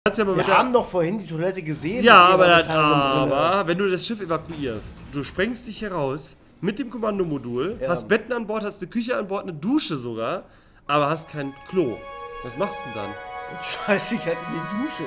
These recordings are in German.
Wir haben doch vorhin die Toilette gesehen. Ja, aber wenn du das Schiff evakuierst, du sprengst dich hier raus mit dem Kommandomodul, hast Betten an Bord, hast eine Küche an Bord, eine Dusche sogar, aber hast kein Klo. Was machst du denn dann? Und scheiß ich halt in die Dusche.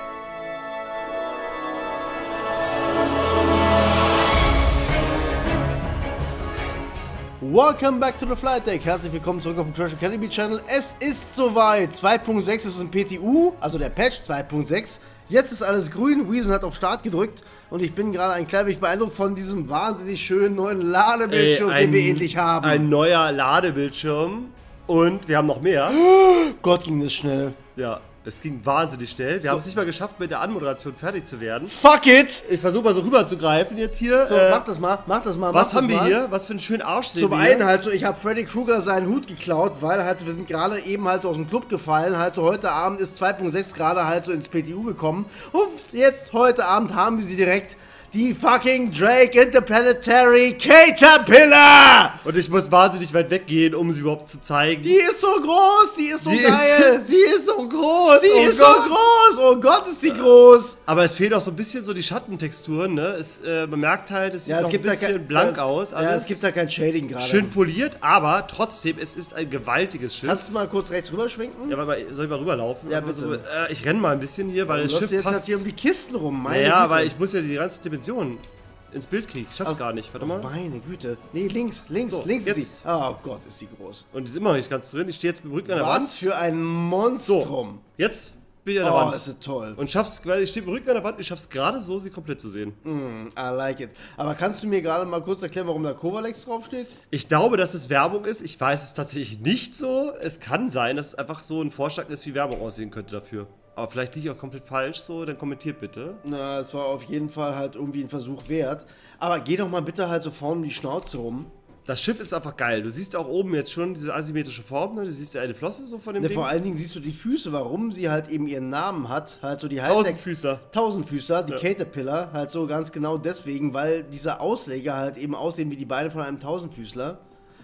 Welcome back to the Flight Deck. Herzlich willkommen zurück auf dem Trash Academy Channel. Es ist soweit. 2.6 ist ein PTU, also der Patch 2.6. Jetzt ist alles grün. Weason hat auf Start gedrückt und ich bin gerade ein klein wenig beeindruckt von diesem wahnsinnig schönen neuen Ladebildschirm, den wir endlich haben. Ein neuer Ladebildschirm und wir haben noch mehr. Gott, ging das schnell. Ja. Es ging wahnsinnig schnell. Wir haben es nicht mal geschafft, mit der Anmoderation fertig zu werden. Fuck it! Ich versuche mal so rüber zu greifen jetzt hier. So, mach das mal, mach das mal. Was haben wir hier? Was für einen schönen Arsch sehen wir Zum einen halt so, ich habe Freddy Krueger seinen Hut geklaut, weil halt wir sind gerade eben halt so aus dem Club gefallen. Halt so heute Abend ist 2.6 gerade halt so ins PTU gekommen. Und jetzt, heute Abend haben wir sie direkt. Die fucking Drake Interplanetary Caterpillar! Und ich muss wahnsinnig weit weggehen, um sie überhaupt zu zeigen. Die ist so groß, die ist so geil. Sie ist so groß. Sie ist so groß. Oh Gott, ist sie groß. Aber es fehlt auch so ein bisschen so die Schattentexturen, ne? Man merkt halt, es sieht noch ein bisschen blank aus. Ja, es gibt da kein Shading gerade. Schön poliert, aber trotzdem, es ist ein gewaltiges Schiff. Kannst du mal kurz rechts rüber schwenken? Ja, aber soll ich mal rüberlaufen? Ja, bitte. So, ich renne mal ein bisschen hier, weil das Schiff jetzt passt. halt hier um die Kisten rum, meine Ja, Güte. weil ich muss ja die ganze Dimension ins Bild kriegen. Ich schaff's gar nicht. Warte mal. Meine Güte. Nee, links So, ist jetzt. sie. Oh Gott, ist sie groß. Und die ist immer noch nicht ganz drin. Ich stehe jetzt mit dem Rücken an der Wand. Was für ein Monstrum. So, jetzt bin ich an der Wand. Oh, ist toll. Und schaff's, weil ich stehe mit dem Rücken an der Wand, ich schaff's gerade so, sie komplett zu sehen. I like it. Aber kannst du mir gerade mal kurz erklären, warum da Kovalex draufsteht? Ich glaube, dass es Werbung ist. Ich weiß es tatsächlich nicht so. Es kann sein, dass es einfach so ein Vorschlag ist, wie Werbung aussehen könnte dafür. Aber vielleicht liege ich auch komplett falsch so, dann kommentiert bitte. Na, es war auf jeden Fall halt irgendwie ein Versuch wert. Aber geh doch mal bitte halt so vorne um die Schnauze rum. Das Schiff ist einfach geil. Du siehst auch oben jetzt schon diese asymmetrische Form, ne? Du siehst ja eine Flosse so von dem Ding. Vor allen Dingen siehst du die Füße, warum sie halt eben ihren Namen hat. Halt so die Tausendfüßler. Tausendfüßler, die Caterpillar. Halt so ganz genau deswegen, weil diese Ausleger halt eben aussehen wie die Beine von einem Tausendfüßler.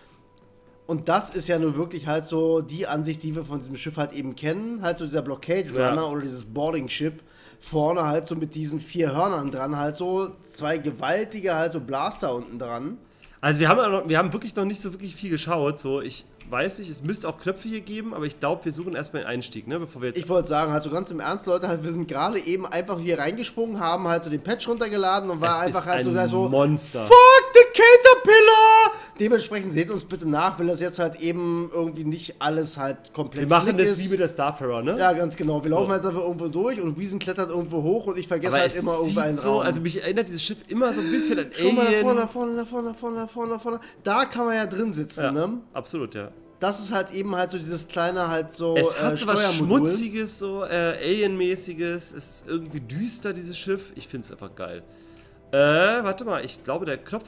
Und das ist ja nur wirklich halt so die Ansicht, die wir von diesem Schiff halt eben kennen. Halt so dieser Blockade Runner oder dieses Boarding Ship. Vorne halt so mit diesen 4 Hörnern dran. Halt so 2 gewaltige halt so Blaster unten dran. Also wir haben wirklich noch nicht so wirklich viel geschaut. So, ich weiß nicht, es müsste auch Knöpfe hier geben, aber ich glaube, wir suchen erstmal den Einstieg, ne? Bevor wir jetzt. Ich wollte sagen, halt so ganz im Ernst, Leute, halt, wir sind gerade eben einfach hier reingesprungen, haben halt so den Patch runtergeladen und war einfach halt so Monster. Fuck the Caterpillar! Dementsprechend seht uns bitte nach, weil das jetzt halt eben irgendwie nicht alles halt komplett Wir machen das ist. wie mit der Starfarer, ne? Ja, ganz genau. Wir laufen halt einfach irgendwo durch und Weason klettert irgendwo hoch und ich vergesse aber halt immer irgendeinen so, Raum. also mich erinnert dieses Schiff immer so ein bisschen an Guck mal, Alien. nach vorne. Da kann man ja drin sitzen, Ja, ne? absolut, ja. Das ist halt eben halt so dieses kleine halt so Es hat so was Steuermodul. Schmutziges, so Alien-mäßiges. Es ist irgendwie düster, dieses Schiff. Ich finde es einfach geil. Warte mal, ich glaube der Knopf...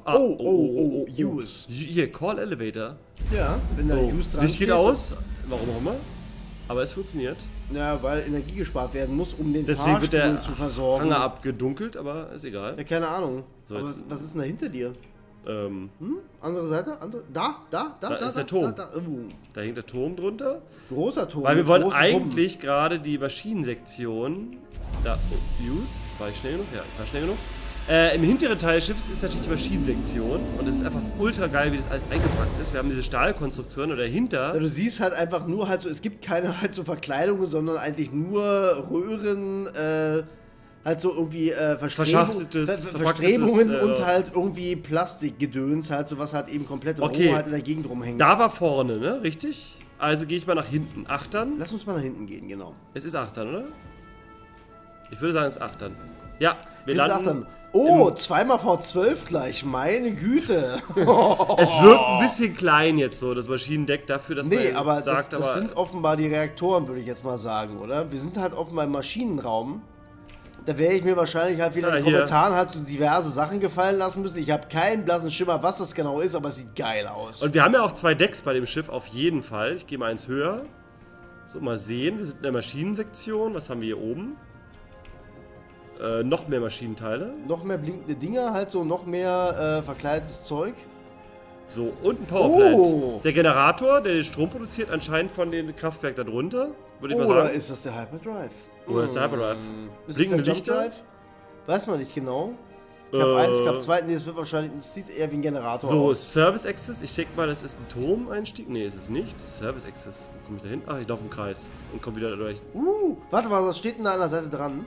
Use. Hier, Call Elevator. Ja, wenn da Use dran Licht geht aus, warum auch immer. Aber es funktioniert. Ja, weil Energie gespart werden muss, um den Deswegen wird der zu versorgen. Hanger abgedunkelt, aber ist egal. Ja, keine Ahnung. So, Aber jetzt- was ist denn da hinter dir? Andere Seite? Andere? Da ist der Turm. Da. Da hängt der Turm drunter. Großer Turm. Weil wir mit wollen großen eigentlich gerade die Maschinensektion... Da, Use, war ich schnell genug? Ja, ich war schnell genug. Im hinteren Teil des Schiffes ist natürlich die Maschinensektion und es ist einfach ultra geil, wie das alles eingepackt ist. Wir haben diese Stahlkonstruktion und dahinter... Ja, du siehst halt einfach nur halt so, es gibt keine halt so Verkleidungen, sondern eigentlich nur Röhren, halt so irgendwie Verstrebungen und halt irgendwie Plastikgedöns, halt so was halt eben komplett roh halt in der Gegend rumhängt. Da war vorne, ne? Richtig? Also gehe ich mal nach hinten. Achtern? Lass uns mal nach hinten gehen, genau. Es ist Achtern, oder? Ich würde sagen, es ist Achtern. Ja, wir sind landen... Achtern. Oh, 2x12 gleich, meine Güte. Es wirkt ein bisschen klein jetzt so, das Maschinendeck dafür, dass Nee, man aber sagt, das sind offenbar die Reaktoren, würde ich jetzt mal sagen, oder? Wir sind halt offenbar im Maschinenraum. Da werde ich mir wahrscheinlich halt wieder in den Kommentaren halt so diverse Sachen gefallen lassen müssen. Ich habe keinen blassen Schimmer, was das genau ist, aber es sieht geil aus. Und wir haben ja auch 2 Decks bei dem Schiff, auf jeden Fall. Ich gehe mal eins höher. So, mal sehen. Wir sind in der Maschinensektion. Was haben wir hier oben? Noch mehr Maschinenteile. Noch mehr blinkende Dinger, halt so noch mehr verkleidetes Zeug. So, und ein Powerplant. Oh. Der Generator, der den Strom produziert, anscheinend von dem Kraftwerk darunter, würde ich mal Oder sagen. ist das der Hyperdrive? Oder ist der Hyperdrive? Ist Blinkende es der Lichter? Jump Drive? Weiß man nicht genau. Cup 1, Cup 2, nee, das wird wahrscheinlich, das sieht eher wie ein Generator So, aus. Service Access. Ich denke mal, das ist ein Turmeinstieg. Nee, ist es nicht. Service Access. Wo komme ich da hin? Ach, ich laufe im Kreis und komme wieder durch. Warte mal, was steht denn da an der Seite dran?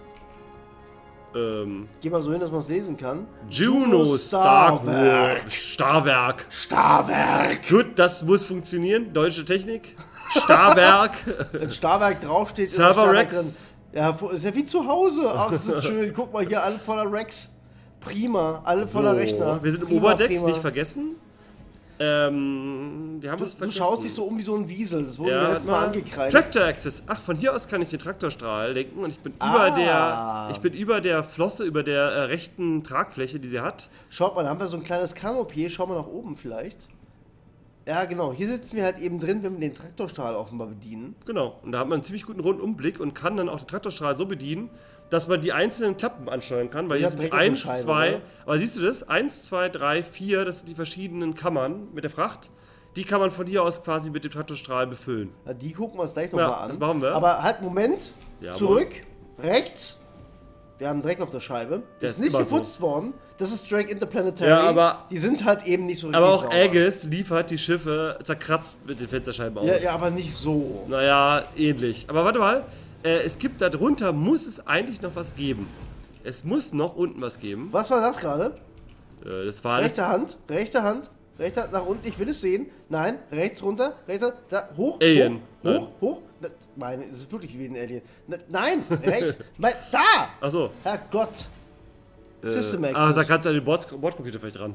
Geh mal so hin, dass man es lesen kann. Juno Starwerk. Starwerk. Starwerk! Gut, das muss funktionieren. Deutsche Technik. Starwerk. Wenn Starwerk draufsteht, ist Server Starwerk drin. Racks. Ja, ist ja wie zu Hause. Ach, das ist schön. Guck mal hier, alle voller Racks. Prima, alle voller Rechner. Wir sind im Prima, Oberdeck, prima. nicht vergessen. Wir haben was Du vergessen. schaust dich so um wie so ein Wiesel. Das wurde mir Ja, letztes Mal angekreidet. Tractor Access. Ach, von hier aus kann ich den Traktorstrahl lenken und ich bin über der Flosse, über der rechten Tragfläche, die sie hat. Schaut mal, da haben wir so ein kleines Kanopé. Schau mal nach oben vielleicht. Ja, genau. Hier sitzen wir halt eben drin, wenn wir den Traktorstrahl offenbar bedienen. Genau. Und da hat man einen ziemlich guten Rundumblick und kann dann auch den Traktorstrahl so bedienen, dass man die einzelnen Klappen ansteuern kann. Weil hier sind direkt auf 1, die Scheibe, 2, oder? aber siehst du das? 1, 2, 3, 4, das sind die verschiedenen Kammern mit der Fracht. Die kann man von hier aus quasi mit dem Traktorstrahl befüllen. Ja, die gucken wir uns gleich Ja, nochmal an. das machen wir. Aber halt, Moment. Ja, Zurück. Rechts. Wir haben Dreck auf der Scheibe. Der Das ist ist nicht immer so. geputzt worden. Das ist Drake Interplanetary. Ja, aber- die sind halt eben nicht so richtig Aber auch sauber. Aegis liefert die Schiffe zerkratzt mit den Fensterscheiben aus. Ja, ja, aber nicht so. Naja, ähnlich. Aber warte mal, es gibt da drunter, muss es eigentlich noch was geben. Es muss noch unten was geben. Was war das gerade? Das war alles Rechte Hand, rechte Hand, rechte Hand nach unten. Ich will es sehen. Nein, rechts runter, rechts, da, hoch, Alien. hoch, hoch, hoch. Na, meine, das ist wirklich wie ein Alien. Na, nein, rechts, mein, da! Achso. Herrgott. System Access. Ah, da kannst du an den Bordcomputer vielleicht ran.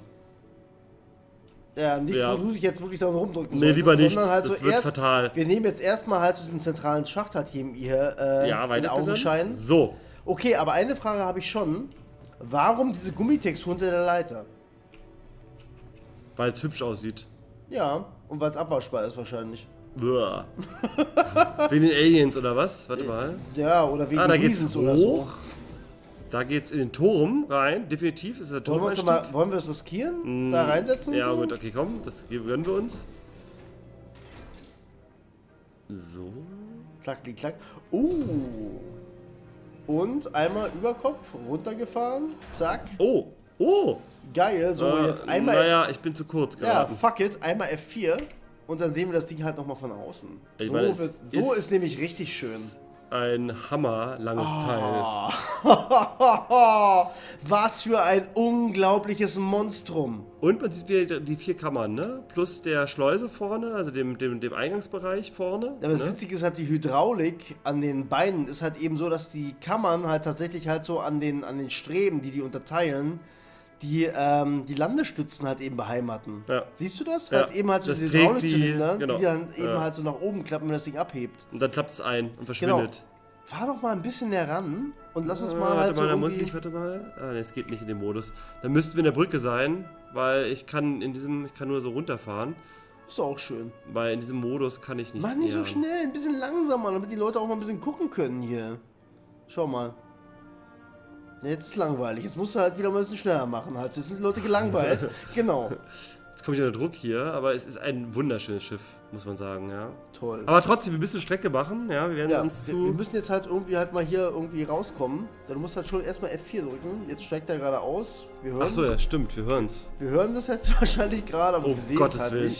Ja, nicht, Ja. wo du dich jetzt wirklich da rumdrücken Nee, solltest, lieber nicht. sondern halt Das so wird erst, fatal. Wir nehmen jetzt erstmal halt so diesen zentralen Schacht halt hier Ja, in weiter. Augenschein. So. Okay, aber eine Frage habe ich schon. Warum diese Gummitextur unter der Leiter? Weil es hübsch aussieht. Ja, und weil es abwaschbar ist wahrscheinlich. Uah. Wegen den Aliens oder was? Warte mal. Ja, oder wegen Da geht's Reasons hoch. oder so. Da geht's in den Turm rein. Definitiv ist der Wollen wir, Turmeinstieg. wollen wir das riskieren? Da reinsetzen? Ja, so? gut, okay, komm. Das gönnen wir uns. So. Klack, klack, klack. Und einmal Überkopf runtergefahren. Zack. Oh. Oh. Geil. So, jetzt einmal. Naja, ich bin zu kurz Ja, geraten. fuck it. Einmal F4. Und dann sehen wir das Ding halt nochmal von außen. Ich So, meine, es so ist nämlich richtig schön. Ein hammerlanges Ah. Teil. Was für ein unglaubliches Monstrum. Und man sieht wieder die 4 Kammern, ne? Plus der Schleuse vorne, also dem Eingangsbereich vorne. Aber das ne? Witzige ist halt, die Hydraulik an den Beinen ist halt eben so, dass die Kammern halt tatsächlich halt so an den Streben, die unterteilen, die Landestützen halt eben beheimaten. Ja. Siehst du das? Ja. Halt eben halt so Das die trägt Hydraulikzylinder, genau. die dann eben Ja. halt so nach oben klappen, wenn das Ding abhebt. Und dann klappt es ein und Genau. verschwindet. Fahr doch mal ein bisschen näher ran und lass uns mal Warte halt so mal, da muss irgendwie... ich, warte mal. Ah, ne, es geht nicht in dem Modus. Dann müssten wir in der Brücke sein, weil ich kann nur so runterfahren. Ist auch schön. Weil in diesem Modus kann ich nicht. Mach nicht so näher. schnell, ein bisschen langsamer, damit die Leute auch mal ein bisschen gucken können hier. Schau mal. Ja, jetzt ist langweilig. Jetzt musst du halt wieder mal ein bisschen schneller machen. Halt. Jetzt sind die Leute gelangweilt. Genau. Jetzt komme ich unter Druck hier, aber es ist ein wunderschönes Schiff, muss man sagen, ja. Toll. Aber trotzdem, wir müssen Strecke machen, ja. Wir werden Ja, uns wir zu. müssen jetzt halt irgendwie halt mal hier irgendwie rauskommen. Du musst halt schon erstmal F4 drücken. Jetzt steigt er gerade aus. Wir hören Achso, ja, stimmt, wir hören's. Wir hören das jetzt wahrscheinlich gerade, aber Oh, wir sehen es Gottes halt Willen. nicht.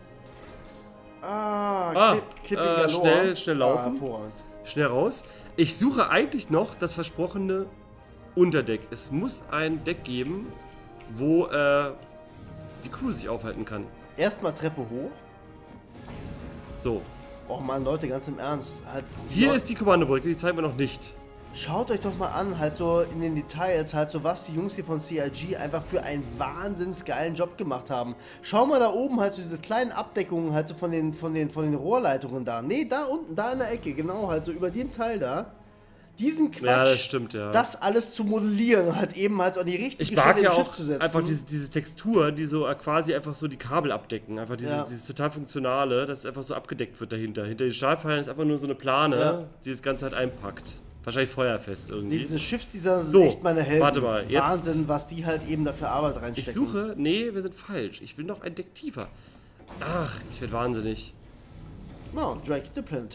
Clipping galore. schnell laufen. Hervorragend. Schnell raus. Ich suche eigentlich noch das versprochene Unterdeck. Es muss ein Deck geben, wo die Crew sich aufhalten kann. Erstmal Treppe hoch. So. Oh Mann, Leute, ganz im Ernst. Halt, Hier ist die Kommandobrücke, die zeigen wir noch nicht. Schaut euch doch mal an, halt so in den Details, halt so was die Jungs hier von CIG einfach für einen wahnsinns geilen Job gemacht haben. Schau mal da oben halt so diese kleinen Abdeckungen halt so von den Rohrleitungen da. Nee, da unten, da in der Ecke, genau, halt so über dem Teil da. Diesen Quatsch, Ja, das stimmt, ja. das alles zu modellieren, halt eben halt so an die richtige Ich mag Stelle ja im Schiff auch zu setzen. einfach diese Textur, die so quasi einfach so die Kabel abdecken. Einfach dieses total funktionale, dass es einfach so abgedeckt wird dahinter. Hinter den Stahlpfeilen ist einfach nur so eine Plane, die das Ganze halt einpackt. Wahrscheinlich feuerfest irgendwie. Nee, diese Schiffsdesigner sind So, echt meine Helden. warte mal, jetzt- Wahnsinn, was die halt eben dafür Arbeit reinstecken. Ich suche, nee, wir sind falsch. Ich will noch ein Deck tiefer. Ach, ich werde wahnsinnig. No, Drake the Planetary.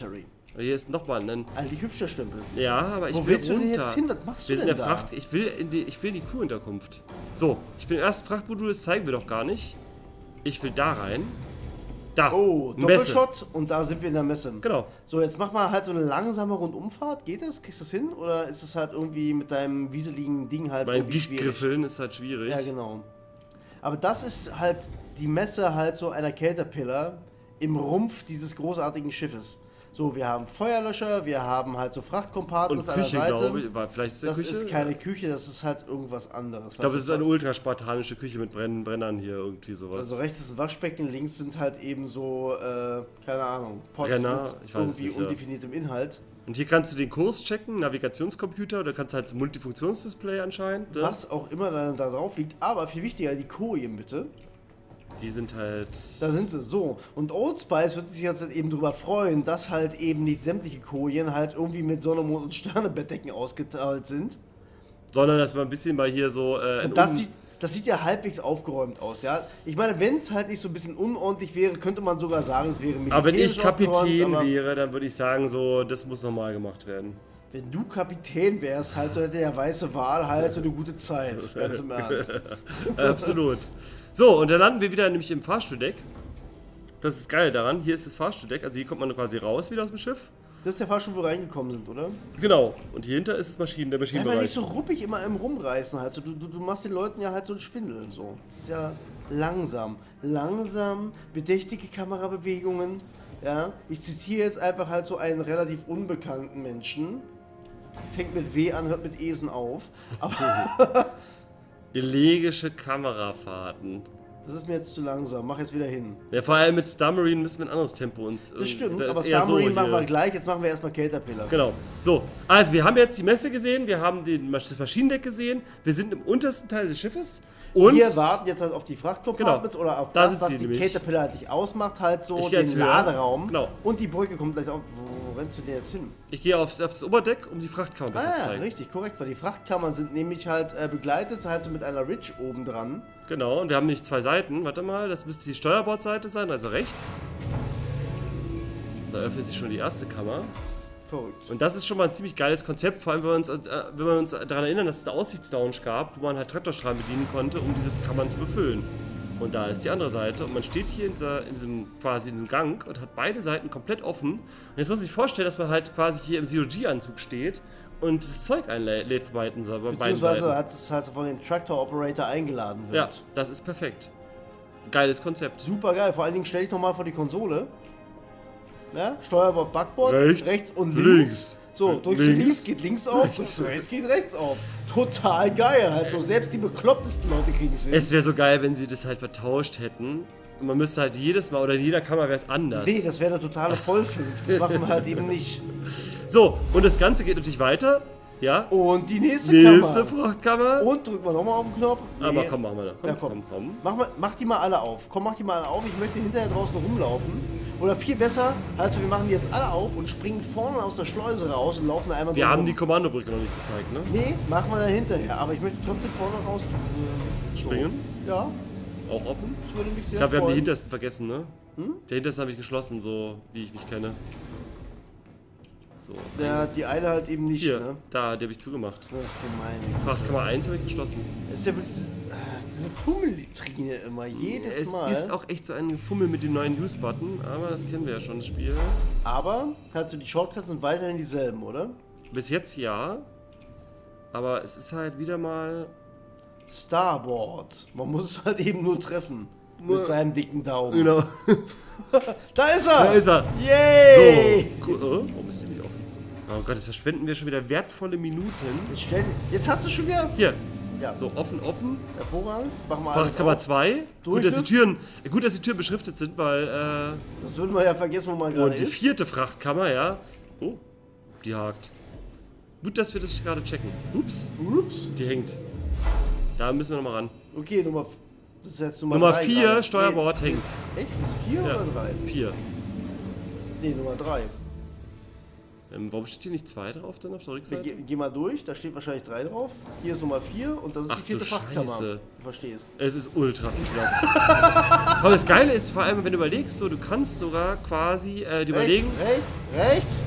Hier ist nochmal ein... Eigentlich hübsch der Stempel. Ja, aber ich Wo will willst du denn runter. jetzt hin? Was machst du Wir sind denn in der da? Fracht... Ich will in die Kuhunterkunft. So, ich bin im ersten Frachtmodul, das zeigen wir doch gar nicht. Ich will da rein. Da, Oh, Messe. Doppelshot und da sind wir in der Messe. Genau. So, jetzt mach mal halt so eine langsame Rundumfahrt. Geht das? Kriegst du das hin? Oder ist es halt irgendwie mit deinem wieseligen Ding halt Mein irgendwie schwierig? Gichtgriffeln ist halt schwierig. Ja, genau. Aber das ist halt die Messe halt so einer Caterpillar im Rumpf dieses großartigen Schiffes. So, wir haben Feuerlöscher, wir haben halt so Frachtkompartments Und an der Küche, Seite. glaube ich. Vielleicht ist Das Küche. ist keine Küche, das ist halt irgendwas anderes. Ich glaube, es ist eine ultraspartanische Küche mit Brennern hier, irgendwie sowas. Also rechts ist ein Waschbecken, links sind halt eben so, keine Ahnung, Pots Brenner, mit ich weiß irgendwie nicht, ja. undefiniertem Inhalt. Und hier kannst du den Kurs checken, Navigationscomputer, oder kannst halt so Multifunktionsdisplay anscheinend. Ne? Was auch immer dann da drauf liegt, aber viel wichtiger, die Kojen bitte. Die sind halt... Da sind sie so. Und Old Spice wird sich jetzt halt eben drüber freuen, dass halt eben nicht sämtliche Kojen halt irgendwie mit Sonne, Mond und Sternebettdecken ausgeteilt sind. Sondern, dass man ein bisschen mal hier so... Und das sieht ja halbwegs aufgeräumt aus, ja. Ich meine, wenn es halt nicht so ein bisschen unordentlich wäre, könnte man sogar sagen, es wäre aber wenn ich militärisch aufgeräumt, Kapitän aber wäre, dann würde ich sagen, so, das muss nochmal gemacht werden. wenn du Kapitän wärst, halt, so hätte der weiße Wal halt so eine gute Zeit. Ganz im Ernst. Absolut. So, und dann landen wir wieder nämlich im Fahrstuhldeck. Das ist geil daran. Hier ist das Fahrstuhldeck. Also hier kommt man quasi raus wieder aus dem Schiff. Das ist der Fahrstuhl, wo wir reingekommen sind, oder? Genau. Und hier hinter ist das der Sei mal Maschinenbereich. nicht so ruppig immer im Rumreißen halt. So, du machst den Leuten ja halt so ein Schwindeln so. Das ist ja langsam. Langsam, bedächtige Kamerabewegungen. Ja. Ich zitiere jetzt einfach halt so einen relativ unbekannten Menschen. Fängt mit W an, hört mit Esen auf. Aber Elegische Kamerafahrten. das ist mir jetzt zu langsam. Mach jetzt wieder hin. Ja, vor allem mit Star Marine müssen wir ein anderes Tempo uns... Das stimmt, ist aber eher Star Marine machen hier. wir gleich. Jetzt machen wir erstmal Caterpillar. Genau. So, also wir haben jetzt die Messe gesehen, wir haben das Maschinendeck gesehen, wir sind im untersten Teil des Schiffes und... Wir warten jetzt halt auf die Frachtcompartments oder auf Da das, sind was sie die nämlich. Caterpillar halt nicht ausmacht, halt so Ich geh den jetzt höher. Laderaum. Genau. Und die Brücke kommt gleich auf. Wo rennst du denn jetzt hin? Ich gehe auf das Oberdeck, um die Frachtkammer besser zu Ah, zeigen. richtig, korrekt, weil die Frachtkammern sind nämlich halt begleitet halt so mit einer Ridge oben dran. Genau, und wir haben nämlich zwei Seiten. Warte mal, das müsste die Steuerbordseite sein, also rechts. Da öffnet sich schon die erste Kammer. Verrückt. Und das ist schon mal ein ziemlich geiles Konzept, vor allem wenn wir uns daran erinnern, dass es eine Aussichtslounge gab, wo man halt Traktorstrahlen bedienen konnte, um diese Kammern zu befüllen. Und da ist die andere Seite und man steht hier in diesem Gang und hat beide Seiten komplett offen. Und jetzt muss man sich vorstellen, dass man halt quasi hier im COG-Anzug steht und das Zeug einlädt von beiden Seiten. Beziehungsweise hat es halt von dem Tractor-Operator eingeladen wird. Ja, das ist perfekt. Geiles Konzept. Super geil, vor allen Dingen stell dich nochmal vor die Konsole. Ja, Steuerbord, Backbord, Rechts, und links. links. So, drückst du Links. links, geht links auf, drückst du rechts, geht rechts auf. Total geil, halt so. Selbst die beklopptesten Leute kriegen es hin. Es wäre so geil, wenn sie das halt vertauscht hätten. Und man müsste halt jedes Mal, oder in jeder Kammer wäre es anders. Nee, das wäre eine totale Vollfünf. Das machen wir halt eben nicht. So, und das Ganze geht natürlich weiter. Ja. Und die nächste Nächste Kammer. Frachtkammer. Und drücken wir nochmal auf den Knopf. Nee. Aber komm, machen wir da. Komm, Ja, komm. komm. Mach die mal alle auf. Komm, mach die mal alle auf. Ich möchte hinterher draußen rumlaufen. Oder viel besser, halt so, wir machen die jetzt alle auf und springen vorne aus der Schleuse raus und laufen da einmal Wir haben rum. die Kommandobrücke noch nicht gezeigt, ne? Nee, machen wir dann hinterher. Aber ich möchte trotzdem vorne raus. Springen? Ja, Auch offen? das würde mich sehr Ich glaube, wir haben die freuen. hintersten vergessen, ne? Der hintersten habe ich geschlossen, so wie ich mich kenne. So. Ja, die eine halt eben nicht, Hier, ne? da, die habe ich zugemacht. Ach, du meine Güte. Frachtkammer 1 habe ich geschlossen. Das ist ja wirklich diese Fummeltrine immer, jedes Es Mal. ist auch echt so ein Fummel mit dem neuen Use-Button, aber das kennen wir ja schon, das Spiel. Aber, halt so, die Shortcuts sind weiterhin dieselben, oder? Bis jetzt ja, aber es ist halt wieder mal... Starboard. Man muss es halt eben nur treffen. Mit seinem dicken Daumen. Genau. Da ist er! Da ist er. Yay! So, cool. Oh, warum ist die nicht offen? Oh Gott, jetzt verschwenden wir schon wieder wertvolle Minuten. Jetzt hast du schon wieder. Hier, Ja, so offen. hervorragend. Machen wir alles Frachtkammer auf. 2. Gut, dass die Türen beschriftet sind, weil... Das würden wir ja vergessen, wo man gerade und die ist. vierte Frachtkammer, ja. Oh, die hakt. Gut, dass wir das gerade checken. Ups, Ups. die hängt. Da müssen wir nochmal ran. Okay, das ist jetzt Nummer Nummer 3 4, gerade. Steuerbord hängt. Echt? Das ist 4 Ja, oder 3? 4. Nee, Nummer 3. Warum steht hier nicht 2 drauf dann auf der Rückseite? Geh mal durch, da steht wahrscheinlich 3 drauf. Hier ist Nummer 4 und das ist Ach die vierte du Frachtkammer. Scheiße. Du verstehst. Es ist ultra viel Platz. Aber das Geile ist, vor allem wenn du überlegst, so, du kannst sogar quasi überlegen. Rechts.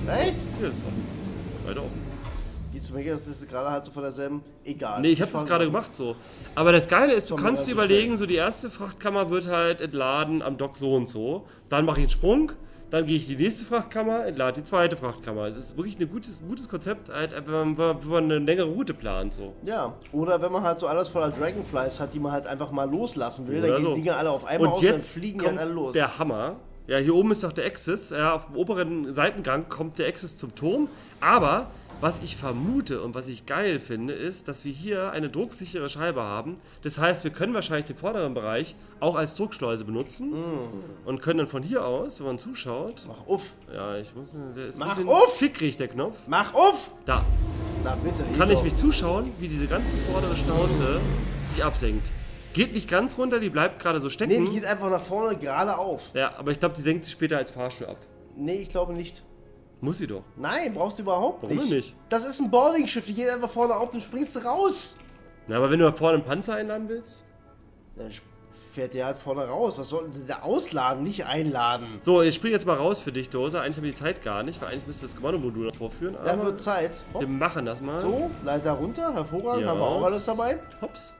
Echt? Hier ist offen. Beide offen. Die zu mir, das ist gerade halt so von derselben. Egal. Nee, ich habe das gerade gemacht so. Aber das Geile ist, du Schon kannst dir relativ überlegen, so die erste Frachtkammer wird halt entladen am Dock so und so. Dann mache ich einen Sprung, dann gehe ich in die nächste Frachtkammer, entlade die zweite Frachtkammer. Es ist wirklich ein gutes Konzept, halt, wenn man eine längere Route plant. So. Ja, oder wenn man halt so alles voller Dragonflies hat, die man halt einfach mal loslassen will, Oder dann gehen so. die Dinger alle auf einmal Und aus und dann jetzt fliegen die kommt halt alle los. der Hammer. Ja, hier oben ist doch der Access. Ja, auf dem oberen Seitengang kommt der Access zum Turm. Aber was ich vermute und was ich geil finde, ist, dass wir hier eine drucksichere Scheibe haben. Das heißt, wir können wahrscheinlich den vorderen Bereich auch als Druckschleuse benutzen und können dann von hier aus, wenn man zuschaut. Mach uff. Ja, ich muss. Der ist ein Mach bisschen auf! fickrig, der Knopf. Mach uff! Da. Na bitte. Kann Ego. ich mich zuschauen, wie diese ganze vordere Schnauze sich absenkt. Geht nicht ganz runter, die bleibt gerade so stecken. Nee, die geht einfach nach vorne gerade auf. Ja, aber ich glaube, die senkt sich später als Fahrstuhl ab. Nee, ich glaube nicht. Muss sie doch. Nein, brauchst du überhaupt Warum nicht. denn nicht? Das ist ein Boarding-Schiff, die geht einfach vorne auf und springst du raus. Na, aber wenn du da vorne einen Panzer einladen willst? Dann fährt der halt vorne raus. Was soll denn der ausladen, nicht einladen? So, ich springe jetzt mal raus für dich, Dose. Eigentlich haben wir die Zeit gar nicht, weil eigentlich müssen wir das Kommandomodul noch vorführen. Da Aber wird Zeit. Hopp. wir machen das mal. So, Leiter runter, hervorragend, Ja. haben wir auch alles dabei. Hops.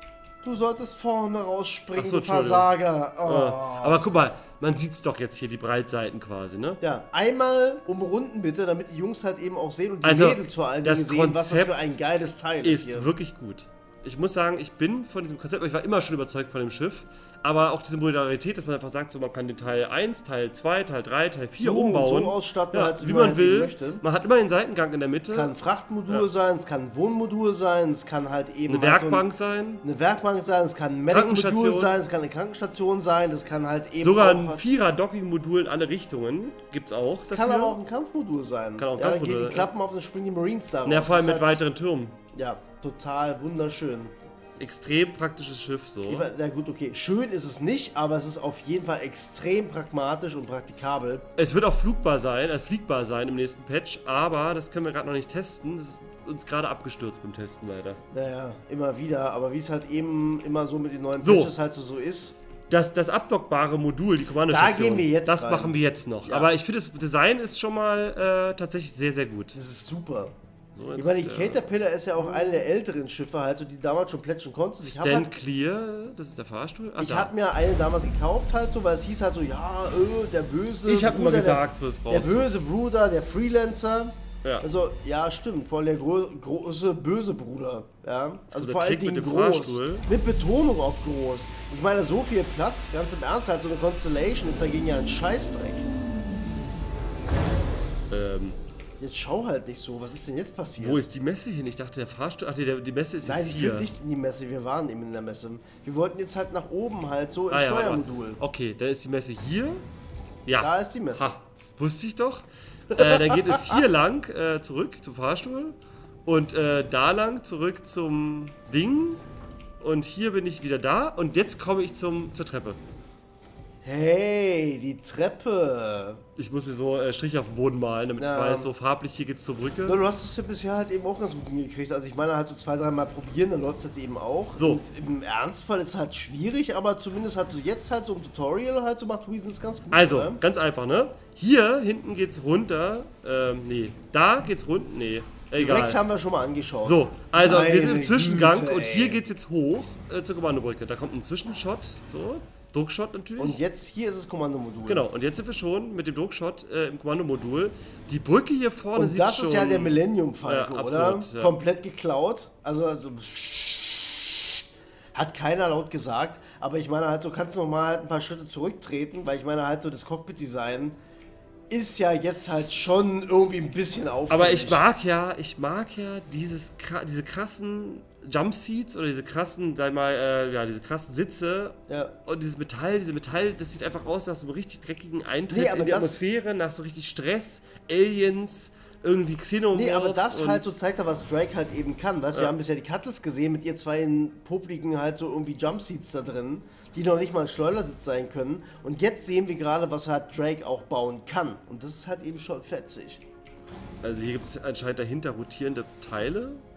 Du solltest vorne rausspringen, Ach so, du Versager. Oh. Aber guck mal, man sieht es doch jetzt hier, die Breitseiten quasi, ne? Ja, einmal umrunden bitte, damit die Jungs halt eben auch sehen und die Also, Mädels vor allen Dingen das sehen, was das Konzept für ein geiles Teil ist Ist hier. wirklich gut. Ich muss sagen, ich bin von diesem Konzept, ich war immer schon überzeugt von dem Schiff, aber auch diese Modularität, dass man einfach sagt, so man kann den Teil 1, Teil 2, Teil 3, Teil 4 So und umbauen. so ausstatten, ja, halt, wie man halt will. möchte. Man hat immer den Seitengang in der Mitte. Es kann ein Frachtmodul sein, es kann ein Wohnmodul sein, es kann halt eben eine halt so Werkbank sein. eine Werkbank sein, es kann ein Medic-Modul Krankenstation. sein, es kann eine Krankenstation sein, das kann halt eben Sogar auch ein was- 4er-Docking-Modul in alle Richtungen gibt's auch. kann aber auch ein Kampfmodul sein. Kann auch ein ja, dann Kampfmodul gehen sein. die Klappen auf den springen die Marines da Ja, raus. vor allem Das mit ist halt- weiteren Türmen. Ja, total wunderschön. Extrem praktisches Schiff so. Na gut, okay. Schön ist es nicht, aber es ist auf jeden Fall extrem pragmatisch und praktikabel. Es wird auch fliegbar sein im nächsten Patch, aber das können wir gerade noch nicht testen. Das ist uns gerade abgestürzt beim Testen leider. Naja, immer wieder, aber wie es halt eben immer so mit den neuen So. Patches halt so ist. Das abdockbare Modul, die Kommandostation, Da gehen wir jetzt das rein. machen wir jetzt noch. Ja. Aber ich finde, das Design ist schon mal tatsächlich sehr, sehr gut. Das ist super. So, Ich jetzt, meine, die Caterpillar ist ja auch eine der älteren Schiffe, halt so, die damals schon plätschern konntest. Ich habe Stand halt, Clear, das ist der Fahrstuhl. Ach, ich da. hab mir eine damals gekauft halt so, weil es hieß halt so, ja, der böse Ich habe immer Bruder, gesagt, so das der brauchst du. böse Bruder, der Freelancer. Ja. Also, ja, stimmt, vor allem der große böse Bruder. Ja? Also der vor allen Trick mit Dingen dem groß. Fahrstuhl. Mit Betonung auf groß. Ich meine, so viel Platz, ganz im Ernst, halt so eine Constellation ist dagegen ja ein Scheißdreck. Jetzt schau halt nicht so, was ist denn jetzt passiert? Wo ist die Messe hin? Ich dachte, der Fahrstuhl. Ach, die Messe ist Nein, jetzt ich hier. bin nicht in die Messe, wir waren eben in der Messe. Wir wollten jetzt halt nach oben halt so im Ah, ja, Steuermodul. aber, okay, dann ist die Messe hier. Ja. Da ist die Messe. Ha, wusste ich doch. Dann geht es hier lang zurück zum Fahrstuhl und da lang zurück zum Ding. Und hier bin ich wieder da und jetzt komme ich zur Treppe. Hey, die Treppe. Ich muss mir so Striche auf den Boden malen, damit Ja. ich weiß, so farblich hier geht's zur Brücke. Ja, du hast es ja bisher halt eben auch ganz gut hingekriegt. Also ich meine, halt so 2-3 Mal probieren, dann läuft es halt eben auch. So. Und im Ernstfall ist es halt schwierig, aber zumindest halt so jetzt halt so im Tutorial halt so macht Reasons ganz gut. Also, ne? ganz einfach, ne? Hier hinten geht's runter. Nee, da geht's runter. Nee, egal. Rex haben wir schon mal angeschaut. So, also wir sind im Meine Zwischengang Güte, und ey. hier geht's jetzt hoch zur Kommandobrücke. Da kommt ein Zwischenshot, so, Druckshot natürlich. Und jetzt hier ist das Kommandomodul. Genau, und jetzt sind wir schon mit dem Druckshot im Kommandomodul. Die Brücke hier vorne Und sieht das schon... ist ja der Millennium Falcon, Ja, oder? absolut, ja. Komplett geklaut. Also hat keiner laut gesagt. Aber ich meine halt so, kannst du noch mal halt ein paar Schritte zurücktreten, weil ich meine halt so, das Cockpit-Design ist ja jetzt halt schon irgendwie ein bisschen auffällig. Aber ich mag ja diese krassen Jumpseats oder diese krassen, sag mal, diese krassen Sitze Ja. und diese Metall, das sieht einfach aus nach so einem richtig dreckigen Eintritt Nee, aber in die das- Atmosphäre, nach so richtig Stress, Aliens, irgendwie Xenomorphs. Nee, aber das und halt so zeigt ja, was Drake halt eben kann. Weißt, wir haben bisher die Cutlass gesehen mit ihr zwei in popligen halt so irgendwie Jumpseats da drin, die noch nicht mal ein Schleudersitz sein können. Und jetzt sehen wir gerade, was halt Drake auch bauen kann. Und das ist halt eben schon fetzig. Also hier gibt es anscheinend dahinter rotierende Teile.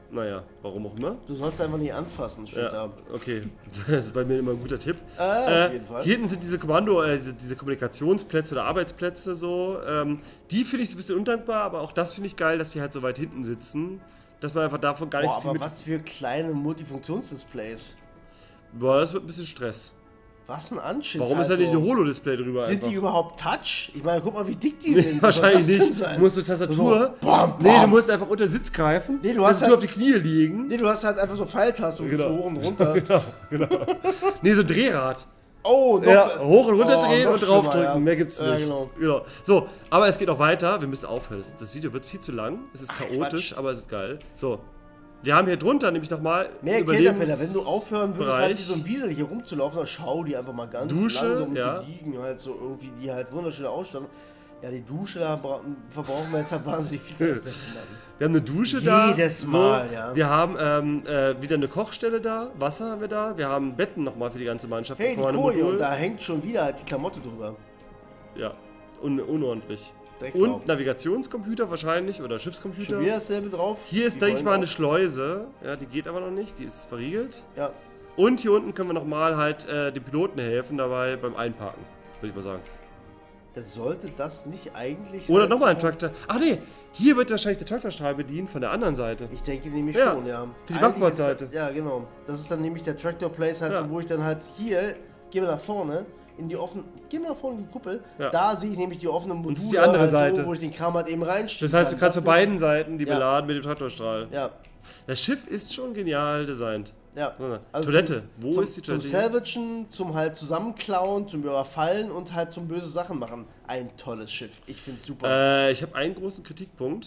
Naja, warum auch immer. Du sollst einfach nicht anfassen, steht da. Okay, das ist bei mir immer ein guter Tipp. Auf jeden Fall. Hier hinten sind diese diese Kommunikationsplätze oder Arbeitsplätze so. Die finde ich so ein bisschen undankbar, aber auch das finde ich geil, dass die halt so weit hinten sitzen, dass man einfach davon gar nicht Boah, viel aber was für kleine Multifunktionsdisplays. Boah, das wird ein bisschen Stress. Was ein Anschiss. Warum ist da nicht ein Holo-Display drüber? Sind einfach? die überhaupt Touch? Ich meine, guck mal, wie dick die sind. Wahrscheinlich nicht. Du musst eine Tastatur. So, bam, bam. Nee, du musst einfach unter den Sitz greifen. Nee, du hast Tastatur halt, auf die Knie liegen. Nee, du hast halt einfach so Pfeiltasten Genau. hoch und runter. Genau. Nee, so ein Drehrad. Oh, noch, Ja, hoch und runter drehen noch und draufdrücken. schlimmer, ja. Mehr gibt's nicht. Ja, genau. So, aber es geht auch weiter. Wir müssen aufhören. Das Video wird viel zu lang. Es ist chaotisch, Quatsch. aber es ist geil. So. Wir haben hier drunter nämlich nochmal Mehr Caterpillar, wenn du aufhören würdest, halt wie so ein Wiesel hier rumzulaufen, dann schau die einfach mal ganz Dusche, langsam und ja. gediegen halt so irgendwie, die halt wunderschöne Ausstattung. Ja, die Dusche, da verbrauchen wir jetzt halt wahnsinnig viel Zeit. Wir haben eine Dusche da. Jedes Mal, ja. Wir haben wieder eine Kochstelle da. Wasser haben wir da. Wir haben Betten nochmal für die ganze Mannschaft. Hey, die Kommando Kohle, Modul. und da hängt schon wieder halt die Klamotte drüber. Ja, unordentlich. Drecksau. Und Navigationscomputer wahrscheinlich oder Schiffscomputer. Schon wieder dasselbe drauf. Hier ist, Die denke ich wollen mal, eine auch. Schleuse. Ja, die geht aber noch nicht. Die ist verriegelt. Ja. Und hier unten können wir nochmal halt den Piloten helfen dabei beim Einparken. Würde ich mal sagen. Das sollte das nicht eigentlich... Oder halt nochmal ein so- Traktor. Ach nee, hier wird wahrscheinlich der Traktorstrahl bedient von der anderen Seite. Ich denke nämlich Ja, schon, ja. für die Eigentlich Backbordseite. ist das- Ja, genau. Das ist dann nämlich der Tractor Place halt, Ja. so, wo ich dann halt hier, gehen wir nach vorne, in die offene, gehen wir nach vorne in die Kuppel, Ja. da sehe ich nämlich die offenen Module, das ist die andere halt Seite. So, wo ich den Kram halt eben reinschiebe. Das heißt, du kannst auf beiden Seiten die Ja. beladen mit dem Traktorstrahl. Ja, Das Schiff ist schon genial designt. ja. Toilette. Wo ist die Zum Toilette? Salvagen, zum halt zusammenklauen, zum Überfallen und halt zum böse Sachen machen. Ein tolles Schiff. Ich find's super. Ich habe einen großen Kritikpunkt.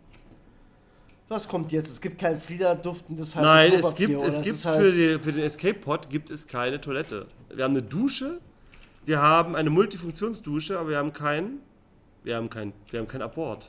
Was kommt jetzt? Es gibt kein fliederduftendes halt Nein, es Klopapier, gibt, oder? es Das gibt ist halt- für den Escape Pod gibt es keine Toilette. Wir haben eine Dusche, wir haben eine Multifunktionsdusche, aber wir haben kein Abort.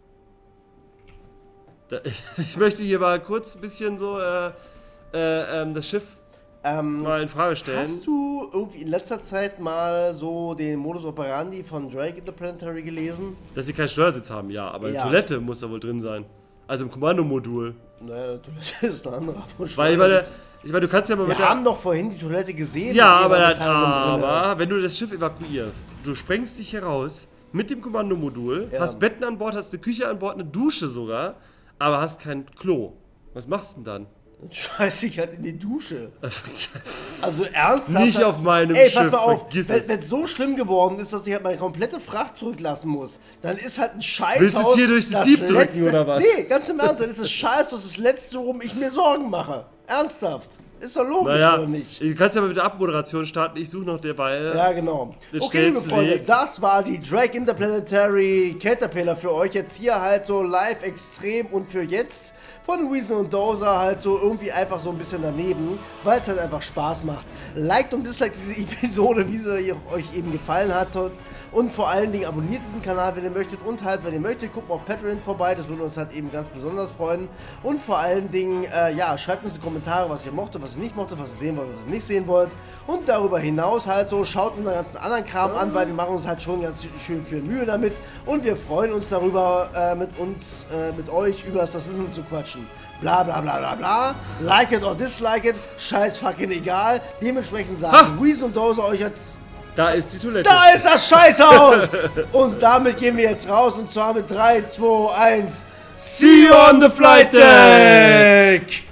Ich möchte hier mal kurz ein bisschen so das Schiff mal in Frage stellen. Hast du irgendwie in letzter Zeit mal so den Modus Operandi von Drake Interplanetary gelesen? Dass sie keinen Steuersitz haben, ja, aber eine Ja. Toilette muss da wohl drin sein. Also im Kommandomodul. Naja, die Toilette ist ein anderer von Weil ich meine, du kannst ja mal mit Wir der... haben doch vorhin die Toilette gesehen. Ja, mit aber, jemandem Teil drin. wenn du das Schiff evakuierst, du sprengst dich hier raus mit dem Kommandomodul, Ja. hast Betten an Bord, hast eine Küche an Bord, eine Dusche sogar, aber hast kein Klo. Was machst du denn dann? Dann scheiß ich halt in die Dusche. Also ernsthaft? Nicht auf meinem Ey, pass Schiff, mal auf, vergiss wenn es. es so schlimm geworden ist, dass ich halt meine komplette Fracht zurücklassen muss, dann ist halt ein Scheißhaus... Willst du es hier durch das Sieb drücken, letzte, oder was? Nee, ganz im Ernst, dann ist das Scheißhaus das Letzte, worum ich mir Sorgen mache. Ernsthaft. Ist doch logisch, Naja, oder nicht? du kannst ja mal mit der Abmoderation starten, ich suche noch derweil. Ja, genau. Den Okay, liebe schnellsten Freunde, Weg. das war die Drake Interplanetary Caterpillar für euch. Jetzt hier halt so live extrem und für jetzt von Weasel und Dozer halt so irgendwie einfach so ein bisschen daneben, weil es halt einfach Spaß macht. Liked und disliked diese Episode, wie sie euch eben gefallen hat. Und vor allen Dingen abonniert diesen Kanal, wenn ihr möchtet. Und halt, wenn ihr möchtet, guckt mal auf Patreon vorbei. Das würde uns halt eben ganz besonders freuen. Und vor allen Dingen, ja, schreibt uns in die Kommentare, was ihr mochtet, was ihr nicht mochtet, was ihr sehen wollt, was ihr nicht sehen wollt. Und darüber hinaus halt so, schaut unseren ganzen anderen Kram an, weil wir machen uns halt schon ganz schön viel Mühe damit. Und wir freuen uns darüber, mit euch über das Assassin zu quatschen. Bla bla bla bla bla. Like it or dislike it. Scheiß fucking egal. Dementsprechend sagen Weasel und Dozer euch jetzt... Da ist die Toilette. Da ist das Scheißhaus! Und damit gehen wir jetzt raus und zwar mit 3, 2, 1. See you on the flight deck!